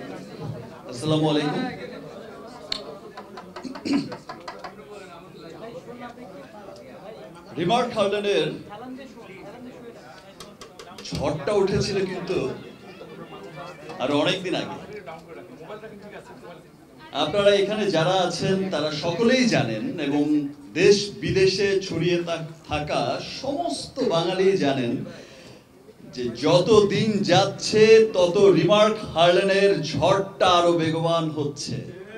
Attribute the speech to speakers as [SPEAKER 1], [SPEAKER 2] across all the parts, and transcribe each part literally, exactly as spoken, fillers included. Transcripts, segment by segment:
[SPEAKER 1] আসসালামু আলাইকুম। রিমার্ক হার্লেনের ঝড়টা উঠেছিল কিন্তু আর অনেকদিন আগে। আপনারা এখানে যারা আছেন তারা সকলেই জানেন এবং দেশ বিদেশে ছড়িয়ে থাকা সমস্ত বাঙালি জানেন যে যত দিন যাচ্ছে তত রিমার্ক হার্লেনের ঝড়টা আরো বেগবান হচ্ছে।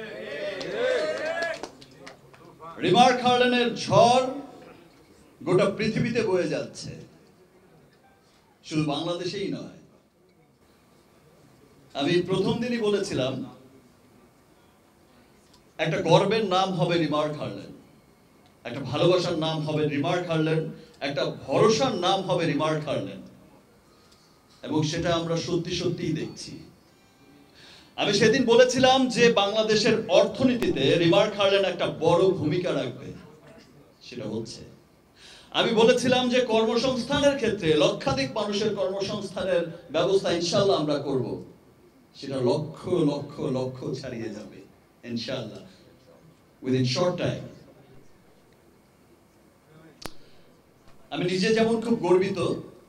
[SPEAKER 1] রিমার্ক হার্লেনের ঝড় গোটা পৃথিবীতে বয়ে যাচ্ছে, শুধু বাংলাদেশেই নয়। আমি প্রথম দিনই বলেছিলাম একটা গর্বের নাম হবে রিমার্ক হার্লেন, একটা ভালোবাসার নাম হবে রিমার্ক হার্লেন, একটা ভরসার নাম হবে রিমার্ক হার্লেন, এবং সেটা আমরা সত্যি সত্যিই দেখছি। আমি সেদিন বলেছিলাম যে বাংলাদেশের অর্থনীতিতে রিমার্ক হার্লেন একটা বড় ভূমিকা রাখবে, সেটা হচ্ছে। আমি বলেছিলাম যে কর্মসংস্থানের ক্ষেত্রে লক্ষাধিক মানুষের কর্মসংস্থানের ব্যবস্থা ইনশাআল্লাহ আমরা করব, সেটা লক্ষ লক্ষ লক্ষ ছাড়িয়ে যাবে ইনশাআল্লাহ উইদিন শর্ট টাইম। আমি নিজে যেমন খুব গর্বিত,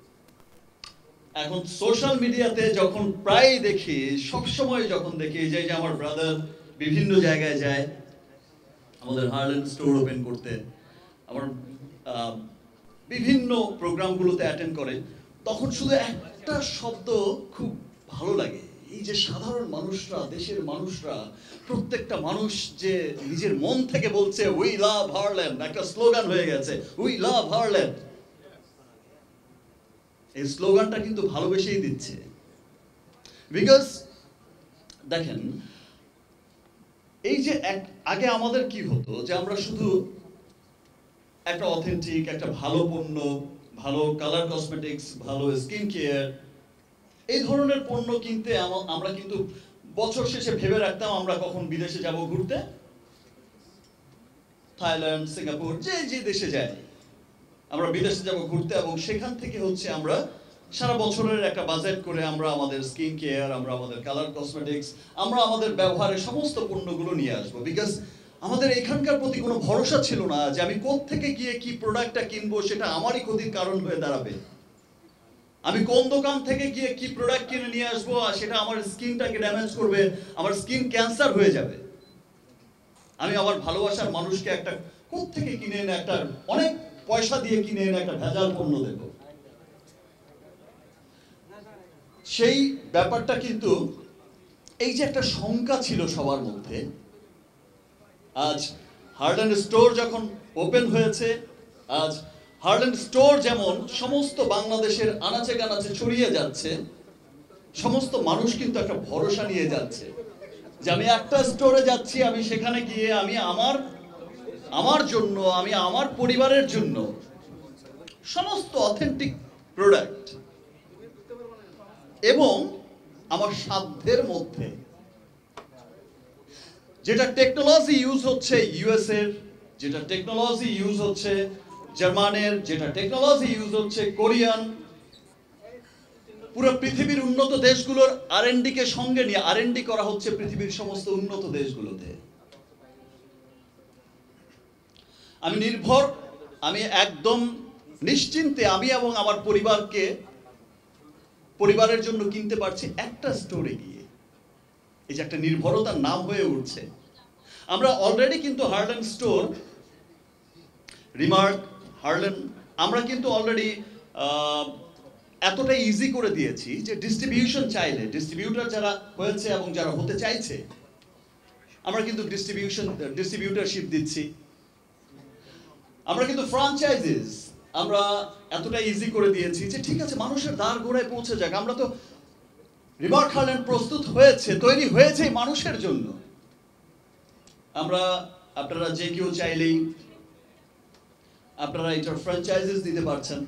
[SPEAKER 1] এখন সোশ্যাল মিডিয়াতে যখন প্রায় দেখি, সবসময় যখন দেখি যে আমার ব্রাদার বিভিন্ন জায়গায় যায় আমাদের হার্লেন স্টোর ওপেন করতে, আমার বিভিন্ন প্রোগ্রামগুলোতে অ্যাটেন্ড করে, তখন শুধু একটা শব্দ খুব ভালো লাগে, এই যে সাধারণ মানুষরা, দেশের মানুষরা, প্রত্যেকটা মানুষ যে নিজের মন থেকে বলছে উই লাভ হার্লেন, একটা স্লোগান হয়ে গেছে উই লাভ হার্লেন। এই স্লোগানটা কিন্তু ভালোবেসেই দিচ্ছে। বিকজ দেখেন, এই যে আগে আমাদের কি হতো যে আমরা শুধু একটা অথেন্টিক, একটা ভালো পণ্য, ভালো কালার কসমেটিক্স, ভালো স্কিন কেয়ার, এই ধরনের পণ্য কিনতে আমরা কিন্তু বছর শেষে ভেবে রাখতাম আমরা কখন বিদেশে যাব ঘুরতে, থাইল্যান্ড, সিঙ্গাপুর, যে যে দেশে যাই আমরা বিদেশে যাব ঘুরতে, এবং সেখান থেকে হচ্ছে আমরা সারা বছরের একটা বাজেট করে আমরা আমাদের স্কিন কেয়ার, আমরা আমাদের কালার কসমেটিক্স, আমরা আমাদের ব্যবহারের সমস্ত পণ্যগুলো নিয়ে আসবো। বিকজ আমাদের এখানকার প্রতি কোনো ভরসা ছিল না যে আমি কোত্থেকে গিয়ে কি প্রোডাক্টটা কিনবো সেটা আমারই ক্ষতির কারণ হয়ে দাঁড়াবে। আমি কোন দোকান থেকে গিয়ে কি প্রোডাক্ট কিনে নিয়ে আসবো আর সেটা আমার স্কিনটাকে ড্যামেজ করবে, আমার স্কিন ক্যান্সার হয়ে যাবে। আমি আমার ভালোবাসার মানুষকে একটা কোত্থেকে কিনে এনে একটা অনেক পয়সা দিয়ে কিনে এনে একটা ভেজাল পণ্য দেব, সেই ব্যাপারটা কিন্তু এই যে একটা শঙ্কা ছিল সবার মধ্যে, আজ হার্লেন স্টোর যখন ওপেন হয়েছে, আজ হার্লেন স্টোর যেমন সমস্ত বাংলাদেশের আনাচে কানাচে ছড়িয়ে যাচ্ছে, সমস্ত মানুষ কিন্তু একটা ভরসা নিয়ে যাচ্ছে যে আমি একটা স্টোরে যাচ্ছি, আমি সেখানে গিয়ে আমি আমার আমার জন্য, আমি আমার পরিবারের জন্য সমস্ত অথেন্টিক প্রোডাক্ট এবং আমার সাধ্যের মধ্যে, যেটা টেকনোলজি ইউজ হচ্ছে ইউএস এর, যেটা টেকনোলজি ইউজ হচ্ছে জার্মানের, যেটা টেকনোলজি ইউজ হচ্ছে কোরিয়ান, পুরো পৃথিবীর উন্নত দেশগুলোর আর এন্ড ডি কে সঙ্গে নিয়ে আর এন্ড ডি করা হচ্ছে পৃথিবীর সমস্ত উন্নত দেশগুলোতে। আমি নির্ভর, আমি একদম নিশ্চিন্তে আমি এবং আমার পরিবারকে পরিবারের জন্য কিনতে পারছি একটা স্টোরে গিয়ে। এই যে একটা নির্ভরতার নাম হয়ে উঠছে। আমরা অলরেডি কিন্তু হার্লেন স্টোর, রিমার্ক, হার্লেন, আমরা কিন্তু অলরেডি এতটাই ইজি করে দিয়েছি যে ডিস্ট্রিবিউশন চাইলে, ডিস্ট্রিবিউটর যারা হয়েছে এবং যারা হতে চাইছে, আমরা কিন্তু ডিস্ট্রিবিউশন ডিস্ট্রিবিউটরশিপ দিচ্ছি। আমরা কিন্তু ফ্র্যাঞ্চাইজিস আমরা এতটাই ইজি করে দিয়েছি যে ঠিক আছে, মানুষের দ্বার গোড়ায় পৌঁছে যাক। আমরা তো রিমার্ক হার্লেন প্রস্তুত হয়েছে, তৈরি হয়েছে মানুষের জন্য। আমরা, আপনারা যে কেউ চাইলেই আপনারা এটার ফ্র্যাঞ্চাইজিস দিতে পারছেন।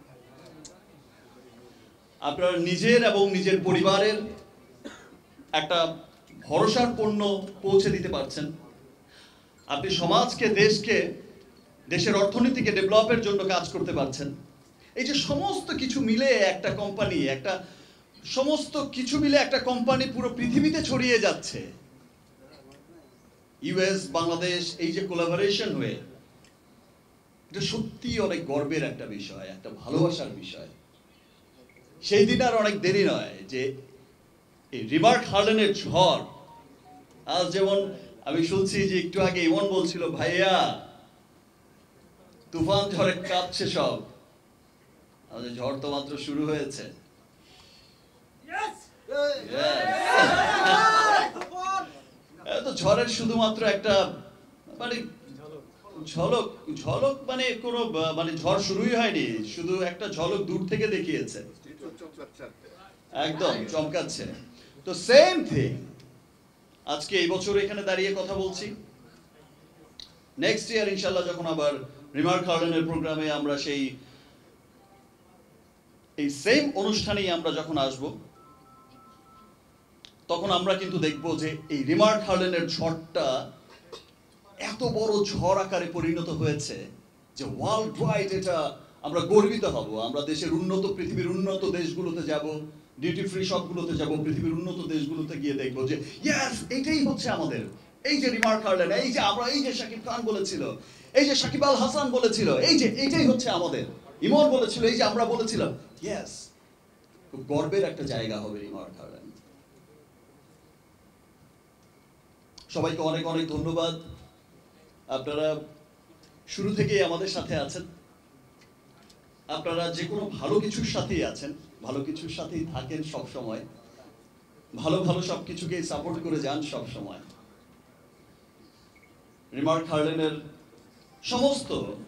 [SPEAKER 1] আপনারা নিজের এবং নিজের পরিবারের একটা ভরসার পণ্য পৌঁছে দিতে পারছেন। আপনি সমাজকে, দেশকে, দেশের অর্থনীতিকে ডেভেলপের জন্য কাজ করতে পারছেন। এই যে সমস্ত কিছু মিলে একটা কোম্পানি, একটা সমস্ত কিছু মিলে একটা কোম্পানি পুরো পৃথিবীতে ছড়িয়ে যাচ্ছে। ইউএস বাংলাদেশ এই যে কোলাবোরেশন হয়ে, এটা সত্যি অনেক গর্বের একটা বিষয়, একটা ভালোবাসার বিষয়। সেই দিন আর অনেক দেরি নয় যে এই রিমার্ক হার্লেনের ঝড়, আজ যেমন আমি শুনছি যে একটু আগে ইমন বলছিল, ভাইয়া তুফান ঝড়ে কাঁপছে সব, আমাদের ঝড় তো মাত্র শুরু হয়েছে। তো ঝড়ের শুধুমাত্র একটা মানে ঝলক, ঝলক মানে কোনো মানে ঝড় শুরুই হয়নি, শুধু একটা ঝলক দূর থেকে দেখিয়েছে, একদম চমকাচ্ছে। তো সেম থিং আজকে এই বছর এখানে দাঁড়িয়ে কথা বলছি, নেক্সট ইয়ার ইনশাল্লাহ যখন আবার রিমার্ক হার্লেনের প্রোগ্রামে আমরা সেই এই সেম অনুষ্ঠানেই আমরা যখন আসব, তখন আমরা কিন্তু দেখব যে এই রিমার্ক হার্লেনের ঝড়টা এত বড় ঝড় আকারে পরিণত হয়েছে যে ওয়ার্ল্ড ওয়াইড এটা আমরা গর্বিত হব। আমরা দেশের উন্নত, পৃথিবীর উন্নত দেশগুলোতে যাব, ডিউটি ফ্রি শপগুলোতে যাব, পৃথিবীর উন্নত দেশগুলোতে গিয়ে দেখব যে ইয়েস, এটাই হচ্ছে আমাদের, এই যে রিমার্ক হার্লেন, এই যে আমরা, এই যে শাকিব খান বলেছিল, এই যে সাকিব আল হাসান বলেছিল, এই যে এটাই হচ্ছে আমাদের, ইমন বলেছিল, এই যে আমরা বলেছিলাম। ইয়েস, খুব গর্বের একটা জায়গা হবে রিমার্ক হার্লেন। সবাইকে অনেক অনেক ধন্যবাদ, আপনারা শুরু থেকেই আমাদের সাথে আছেন, আপনারা যে কোনো ভালো কিছুর সাথেই আছেন, ভালো কিছুর সাথেই থাকেন সব সময়, ভালো ভালো সব কিছুকে সাপোর্ট করে যান সব সময়। রিমার্ক হার্লেনের সমস্ত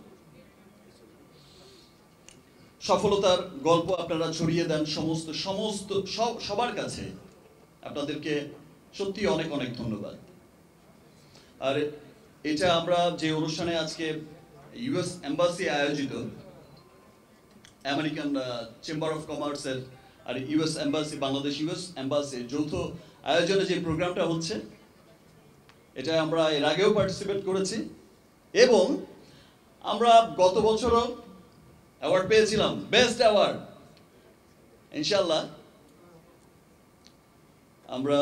[SPEAKER 1] সফলতার গল্প আপনারা ছড়িয়ে দেন সমস্ত সমস্ত সবার কাছে, আপনাদেরকে সত্যি অনেক অনেক ধন্যবাদ। আর এটা আমরা যে অনুষ্ঠানে আজকে ইউএস এম্বাসি আয়োজিত, আমেরিকান চেম্বার অফ কমার্সের আর ইউএস এম্বাসি, বাংলাদেশ ইউএস এম্বাসির যৌথ আয়োজনে যে প্রোগ্রামটা হচ্ছে, এটা আমরা এর আগেও পার্টিসিপেট করেছি এবং আমরা গত বছরও অ্যাওয়ার্ড পেয়েছিলাম, বেস্ট অ্যাওয়ার্ড। ইনশাল্লাহ আমরা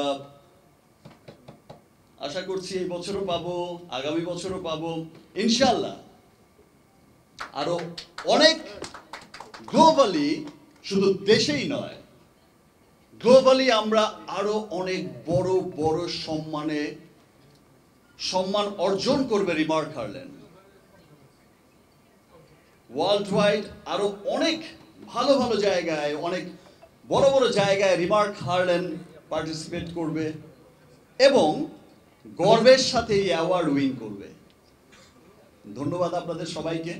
[SPEAKER 1] আশা করছি এই বছরও পাবো, আগামী বছরও পাবো ইনশাল্লাহ। আরো অনেক গ্লোবালি, শুধু দেশেই নয়, গ্লোবালি আমরা আরো অনেক বড় বড় সম্মানে সম্মান অর্জন করবে রিমার্ক হার্লেন। ওয়ার্ল্ড ওয়াইড আরো অনেক ভালো ভালো জায়গায়, অনেক বড় বড় জায়গায় রিমার্ক হার্লেন পার্টিসিপেট করবে এবং গর্বের সাথে এই অ্যাওয়ার্ড উইন করবে। ধন্যবাদ আপনাদের সবাইকে।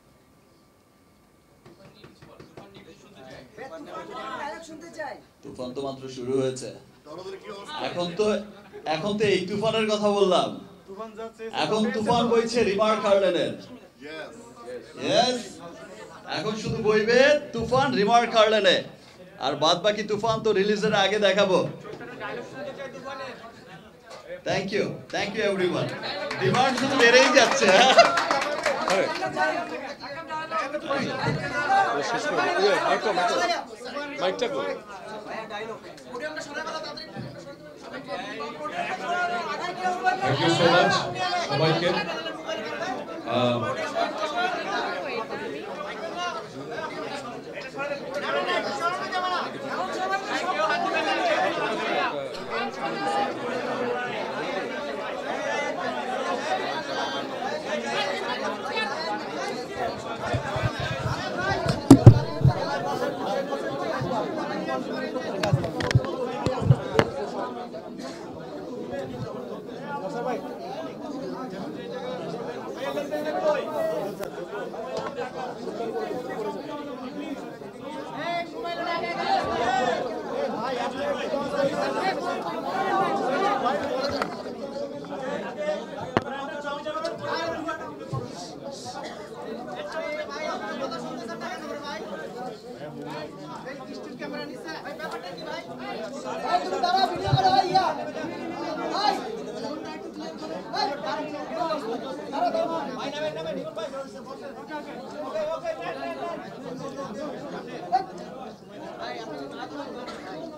[SPEAKER 1] তুফান তো মাত্র শুরু হয়েছে, এখন তো এখন তো এই তুফানের কথা বললাম, এখন তুফান বইছে রিমার্ক হার্লেনের। ইয়েস, এখন শুধু বইবে তুফান রিমার্ক হার্লেনে, আর বাদ বাকি তুফান তো রিলিজের আগে দেখাবো। Thank you, thank you everyone. Demand শুধু বেড়েই যাচ্ছে।
[SPEAKER 2] Thank you so much সবাইকে।
[SPEAKER 3] Hey,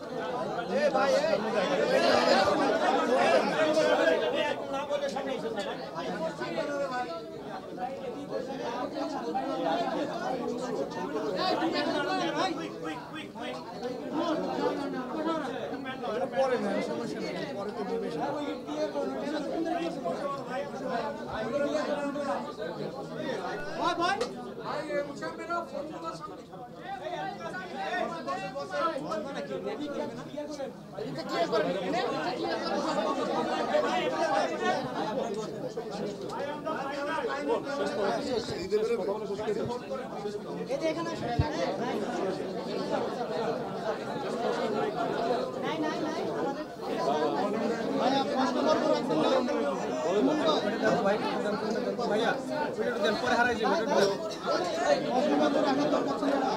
[SPEAKER 3] পরে না সমস্যা নেই পরে তো দিবে ভাই ভাই ভাই মুশাম্মের ফোন করো এটা কি করবে এটা এখানে নাই নাই নাই ভাইয়া প্রশ্ন করব ভাইয়া ভিডিও দেন পরে হারাই যাবে ভিডিও প্রশ্ন করব রাখা তো পছন্দ না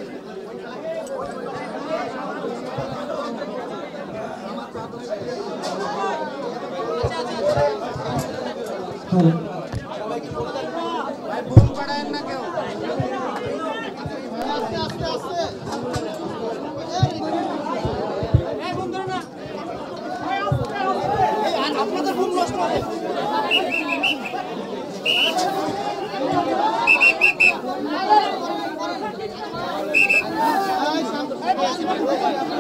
[SPEAKER 3] আচ্ছা আচ্ছা ভাই বোম পড়ায় না কেউ আস্তে আস্তে আস্তে এই বোম ধরো না এই আস্তে আস্তে এই আপনাদের বোম নষ্ট হবে এই শান্ত